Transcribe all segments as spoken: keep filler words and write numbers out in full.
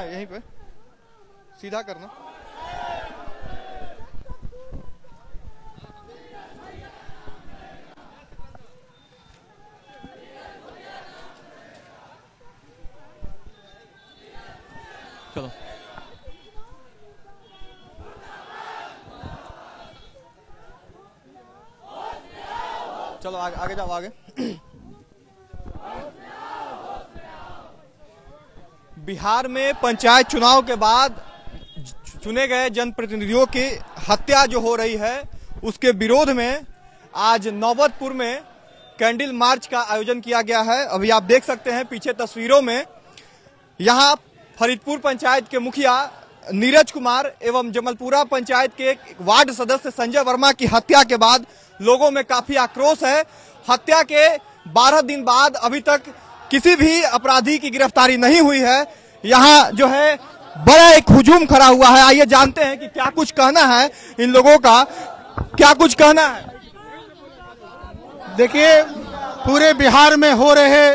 यहीं पे सीधा करना। चलो चलो आगे आगे जाओ आगे। बिहार में पंचायत चुनाव के बाद चुने गए जनप्रतिनिधियों की हत्या जो हो रही है उसके विरोध में आज नौबतपुर में कैंडल मार्च का आयोजन किया गया है। अभी आप देख सकते हैं पीछे तस्वीरों में, यहाँ फरीदपुर पंचायत के मुखिया नीरज कुमार एवं जमलपुरा पंचायत के वार्ड सदस्य संजय वर्मा की हत्या के बाद लोगों में काफी आक्रोश है। हत्या के बारह दिन बाद अभी तक किसी भी अपराधी की गिरफ्तारी नहीं हुई है। यहाँ जो है बड़ा एक हुजूम खड़ा हुआ है। आइए जानते हैं कि क्या कुछ कहना है इन लोगों का, क्या कुछ कहना है। देखिए, पूरे बिहार में हो रहे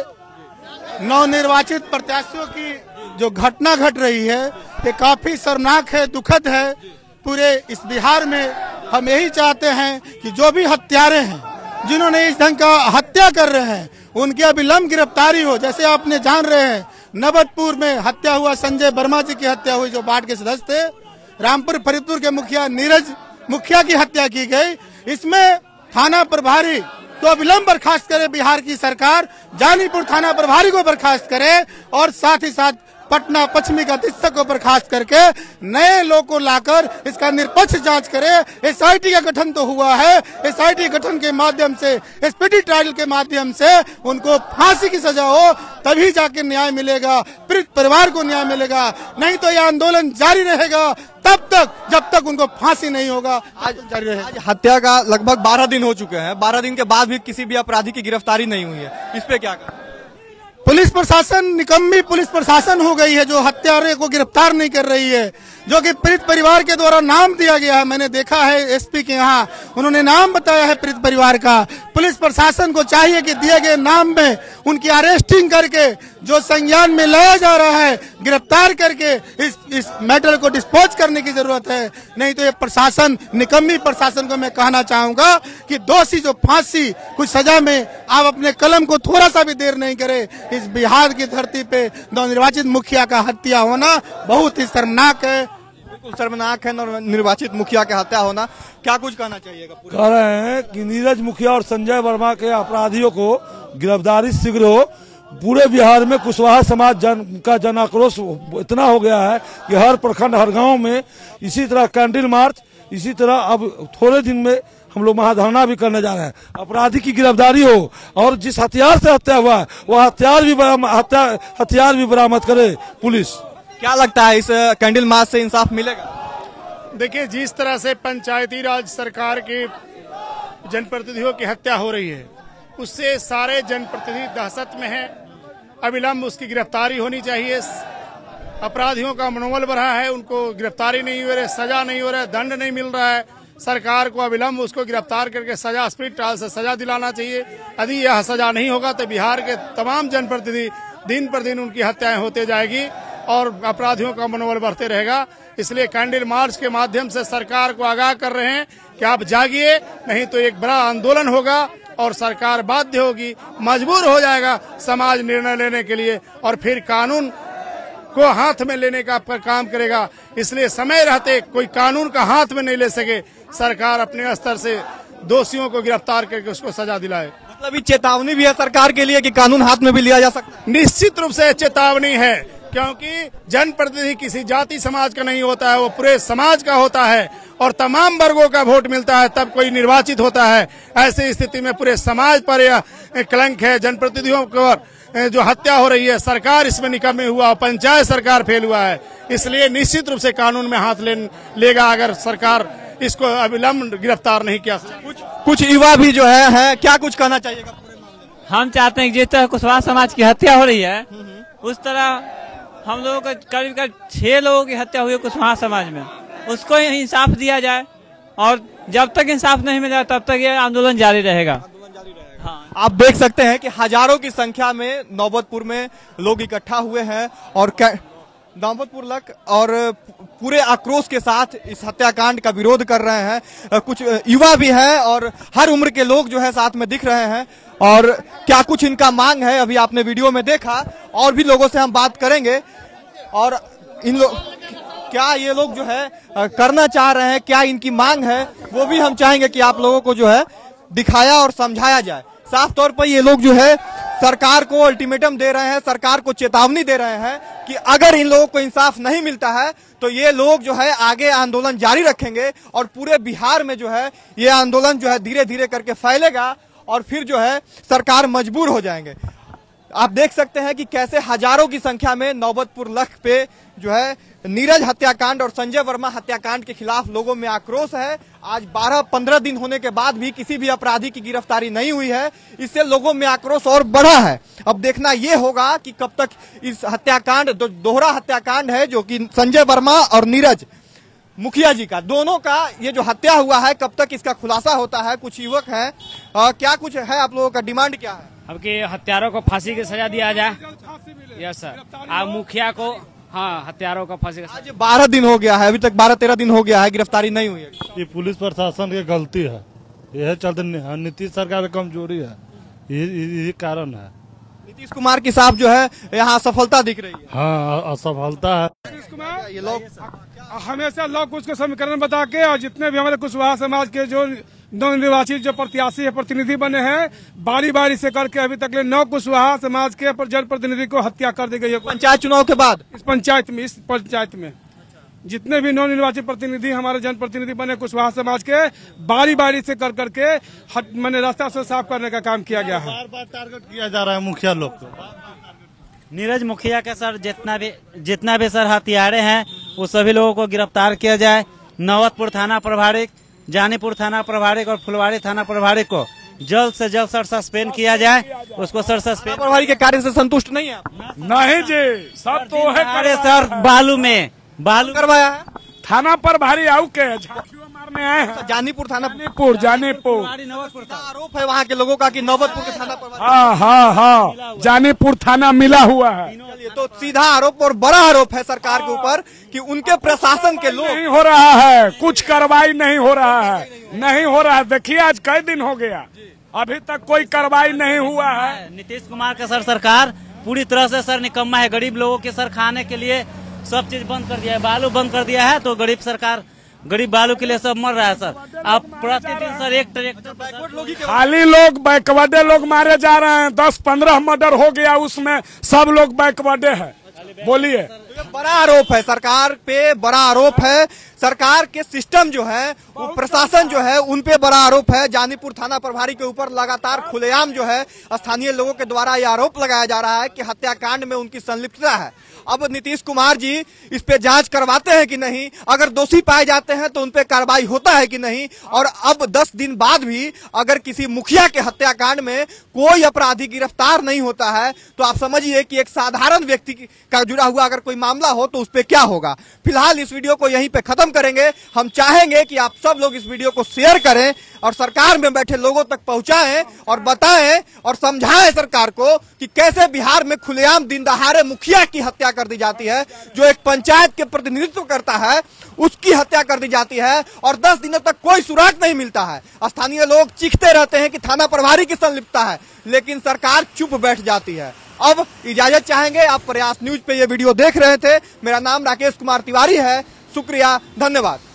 नवनिर्वाचित प्रत्याशियों की जो घटना घट रही है ये काफी शर्मनाक है, दुखद है। पूरे इस बिहार में हम यही चाहते हैं कि जो भी हत्यारे हैं, जिन्होंने इस ढंग का हत्या कर रहे हैं, उनकी अविलंब गिरफ्तारी हो। जैसे आपने जान रहे हैं नौबतपुर में हत्या हुआ, संजय वर्मा जी की हत्या हुई जो वार्ड के सदस्य थे। रामपुर फरीदपुर के मुखिया नीरज मुखिया की हत्या की गई। इसमें थाना प्रभारी तो अविलंब बर्खास्त करे बिहार की सरकार, जानीपुर थाना प्रभारी को बर्खास्त करे और साथ ही साथ पटना पश्चिमी का अधीक्षक को बर्खास्त करके नए लोग को लाकर इसका निष्पक्ष जांच करे। एसआईटी का गठन तो हुआ है, एसआईटी गठन के माध्यम से, स्पीडी ट्रायल के माध्यम से उनको फांसी की सजा हो, तभी जाके न्याय मिलेगा, पीड़ित परिवार को न्याय मिलेगा। नहीं तो यह आंदोलन जारी रहेगा तब तक जब तक उनको फांसी नहीं होगा। आज जारी रहेगा। आज हत्या का लगभग बारह दिन हो चुके हैं, बारह दिन के बाद भी किसी भी अपराधी की गिरफ्तारी नहीं हुई है। इस पे क्या करें? पुलिस प्रशासन निकम्मी पुलिस प्रशासन हो गई है जो हत्यारे को गिरफ्तार नहीं कर रही है, जो कि पीड़ित परिवार के द्वारा नाम दिया गया है। मैंने देखा है एसपी के यहाँ उन्होंने नाम बताया है पीड़ित परिवार का। पुलिस प्रशासन को चाहिए कि दिए गए नाम में उनकी अरेस्टिंग करके जो संज्ञान में लाया जा रहा है, गिरफ्तार करके इस इस मैटर को डिस्पोज करने की जरूरत है। नहीं तो ये प्रशासन, निकम्मी प्रशासन को मैं कहना चाहूंगा कि दोषी जो फांसी कुछ सजा में आप अपने कलम को थोड़ा सा भी देर नहीं करे। इस बिहार की धरती पे नवनिर्वाचित मुखिया का हत्या होना बहुत ही शर्मनाक है, बिल्कुल शर्मनाक है नवनिर्वाचित मुखिया का हत्या होना। क्या कुछ कहना चाहिएगा? कह रहे हैं कि नीरज मुखिया और संजय वर्मा के अपराधियों को गिरफ्तारी शीघ्र हो। पूरे बिहार में कुशवाहा समाज जन का जन आक्रोश इतना हो गया है कि हर प्रखंड हर गांव में इसी तरह कैंडल मार्च, इसी तरह अब थोड़े दिन में हम लोग महाधरना भी करने जा रहे हैं। अपराधी की गिरफ्तारी हो और जिस हथियार से हत्या हुआ है वह हथियार भी हत्या हथियार भी बरामद करे पुलिस। क्या लगता है इस कैंडल मार्च से इंसाफ मिलेगा? देखिए, जिस तरह से पंचायती राज सरकार के जनप्रतिनिधियों की हत्या हो रही है उससे सारे जनप्रतिनिधि दहशत में हैं। अविलंब उसकी गिरफ्तारी होनी चाहिए। अपराधियों का मनोबल बढ़ा है, उनको गिरफ्तारी नहीं हो रही, सजा नहीं हो रहा है, दंड नहीं मिल रहा है। सरकार को अविलंब उसको गिरफ्तार करके सजा, स्पीड ट्रायल से सजा दिलाना चाहिए। यदि यह सजा नहीं होगा तो बिहार के तमाम जनप्रतिनिधि दिन पर दिन उनकी हत्याएं होते जाएगी और अपराधियों का मनोबल बढ़ते रहेगा। इसलिए कैंडल मार्च के माध्यम से सरकार को आगाह कर रहे हैं कि आप जागिए, नहीं तो एक बड़ा आंदोलन होगा और सरकार बाध्य होगी, मजबूर हो जाएगा समाज निर्णय लेने के लिए और फिर कानून को हाथ में लेने का काम करेगा। इसलिए समय रहते कोई कानून का हाथ में नहीं ले सके, सरकार अपने स्तर से दोषियों को गिरफ्तार करके उसको सजा दिलाए। मतलब ये चेतावनी भी है सरकार के लिए कि कानून हाथ में भी लिया जा सकता है। निश्चित रूप से चेतावनी है, क्योंकि जनप्रतिनिधि किसी जाति समाज का नहीं होता है, वो पूरे समाज का होता है और तमाम वर्गों का वोट मिलता है तब कोई निर्वाचित होता है। ऐसी स्थिति में पूरे समाज पर यह कलंक है। जनप्रतिनिधियों पर जो हत्या हो रही है, सरकार इसमें निकम्मी हुआ, पंचायत सरकार फेल हुआ है। इसलिए निश्चित रूप से कानून में हाथ ले, लेगा अगर सरकार इसको अविलंब गिरफ्तार नहीं किया। कुछ कुछ युवा भी जो है, है क्या कुछ कहना चाहिएगा पूरे मामले में? हम चाहते हैं कि जिस तरह कुशवाहा समाज की हत्या हो रही है उस तरह हम लोगों का करीब करीब छह लोगों की हत्या हुई है कुशवाहा समाज में, उसको इंसाफ दिया जाए और जब तक इंसाफ नहीं मिलेगा तब तक ये आंदोलन जारी रहेगा। हाँ। आप देख सकते हैं कि हजारों की संख्या में नौबतपुर में लोग इकट्ठा हुए हैं और कै, नौबतपुर लक और पूरे आक्रोश के साथ इस हत्याकांड का विरोध कर रहे हैं। कुछ युवा भी हैं और हर उम्र के लोग जो है साथ में दिख रहे हैं। और क्या कुछ इनका मांग है, अभी आपने वीडियो में देखा, और भी लोगों से हम बात करेंगे। और इन लोग क्या ये लोग जो है करना चाह रहे हैं, क्या इनकी मांग है, वो भी हम चाहेंगे कि आप लोगों को जो है दिखाया और समझाया जाए। साफ तौर पर ये लोग जो है सरकार को अल्टीमेटम दे रहे हैं, सरकार को चेतावनी दे रहे हैं कि अगर इन लोगों को इंसाफ नहीं मिलता है तो ये लोग जो है आगे आंदोलन जारी रखेंगे और पूरे बिहार में जो है ये आंदोलन जो है धीरे धीरे करके फैलेगा और फिर जो है सरकार मजबूर हो जाएंगे। आप देख सकते हैं कि कैसे हजारों की संख्या में नौबतपुर लख पे जो है नीरज हत्याकांड और संजय वर्मा हत्याकांड के खिलाफ लोगों में आक्रोश है। आज बारह पंद्रह दिन होने के बाद भी किसी भी अपराधी की गिरफ्तारी नहीं हुई है, इससे लोगों में आक्रोश और बढ़ा है। अब देखना यह होगा कि कब तक इस हत्याकांड, दोहरा हत्याकांड है जो कि संजय वर्मा और नीरज मुखिया जी का, दोनों का ये जो हत्या हुआ है, कब तक इसका खुलासा होता है। कुछ युवक हैं, क्या कुछ है आप लोगों का डिमांड क्या है? अब कि हत्यारों को फांसी की सजा दिया जाए। Yes sir. आप मुखिया को, हाँ, हत्यारों को फांसी का। आज बारह दिन हो गया है, अभी तक बारह तेरह दिन हो गया है, गिरफ्तारी नहीं हुई है। ये पुलिस प्रशासन की गलती है, यह चलते नीतीश सरकार की कमजोरी है, यही कारण है। नीतीश कुमार के साथ जो है यहाँ असफलता दिख रही है। हाँ, असफलता है। नीतीश कुमार ये लोग हमेशा लोग कुछ को समीकरण बता के, और जितने भी हमारे कुशवाहा समाज के जो नवनिर्वाचित जो प्रत्याशी है, प्रतिनिधि बने हैं, बारी बारी से करके अभी तक ले नौ कुशवाहा समाज के जनप्रतिनिधि को हत्या कर दी गई है पंचायत चुनाव के बाद। इस पंचायत में इस पंचायत में जितने भी नवनिर्वाचित प्रतिनिधि हमारे जनप्रतिनिधि बने कुशवाहा समाज के, बारी बारी से कर करके मैंने रास्ता से साफ करने का काम किया गया है। बार बार टारगेट किया जा रहा है मुखिया लोग को। नीरज मुखिया के सर जितना भी जितना भी सर हत्यारे हैं वो सभी लोगों को गिरफ्तार किया जाए। नौबतपुर थाना प्रभारी, जानीपुर थाना प्रभारी और फुलवाड़ी थाना प्रभारी को जल्द से जल्द सर सस्पेंड किया जाए। उसको सर सस्पेंड प्रभारी के कार्य से संतुष्ट नहीं है आप? नहीं जी, सब तो है। अरे सर बालू में बालू करवाया है थाना प्रभारी आउ के झांकियों मारने आए हैं। जानीपुर थाना जानीपुर जानीपुर आरोप है वहाँ के लोगों का कि नौबतपुर के थाना प्रभारी। हाँ हाँ हाँ, जानीपुर थाना मिला हुआ है। चलिए, तो सीधा आरोप और बड़ा आरोप है सरकार के ऊपर कि उनके प्रशासन के लोग नहीं हो रहा है, कुछ कार्रवाई नहीं हो रहा है, नहीं हो रहा है। देखिए आज कई दिन हो गया, अभी तक कोई कार्रवाई नहीं हुआ है। नीतीश कुमार का सर सरकार पूरी तरह से सर निकम्मा है। गरीब लोगों के सर खाने के लिए सब चीज बंद कर दिया है, बालू बंद कर दिया है, तो गरीब सरकार गरीब बालू के लिए सब मर रहा है सर। अब प्रतिदिन सर एक ट्रैक्टर खाली लोग बैकवर्डे लोग मारे जा रहे हैं। दस पंद्रह मर्डर हो गया, उसमें सब लोग बैकवर्डे है। बोलिए, बड़ा आरोप है सरकार पे, बड़ा आरोप है सरकार के सिस्टम जो है, वो प्रशासन जो है, उन पे बड़ा आरोप है। जानीपुर थाना प्रभारी के ऊपर लगातार खुलेआम जो है स्थानीय लोगों के द्वारा ये आरोप लगाया जा रहा है कि हत्याकांड में उनकी संलिप्तता है। अब नीतीश कुमार जी इस पे जांच करवाते हैं कि नहीं, अगर दोषी पाए जाते हैं तो उन पे कार्रवाई होता है कि नहीं। और अब दस दिन बाद भी अगर किसी मुखिया के हत्याकांड में कोई अपराधी गिरफ्तार नहीं होता है तो आप समझिए कि एक साधारण व्यक्ति का जुड़ा हुआ अगर कोई मामला हो तो उस पे क्या होगा। फिलहाल इस वीडियो को यहीं पे खत्म करेंगे। हम चाहेंगे कि आप सब लोग इस वीडियो को शेयर करें और सरकार में बैठे लोगों तक पहुंचाएं और बताएं और समझाएं सरकार को कि कैसे बिहार में खुलेआम दिन दहाड़े मुखिया की हत्या कर दी जाती है, जो एक पंचायत के प्रतिनिधित्व करता है, उसकी हत्या कर दी जाती है और दस दिनों तक कोई सुराग नहीं मिलता है। स्थानीय लोग चीखते रहते हैं कि थाना प्रभारी की संलिप्तता है, लेकिन सरकार चुप बैठ जाती है। अब इजाजत चाहेंगे। आप प्रयास न्यूज पे ये वीडियो देख रहे थे। मेरा नाम राकेश कुमार तिवारी है। शुक्रिया, धन्यवाद।